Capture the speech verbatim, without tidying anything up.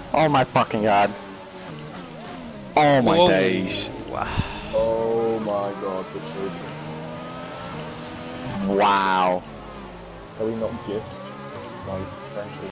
Oh my fucking god. Oh my Whoa. days. Wow. Oh my god, the truth. Wow. Can we not gift, like, essentially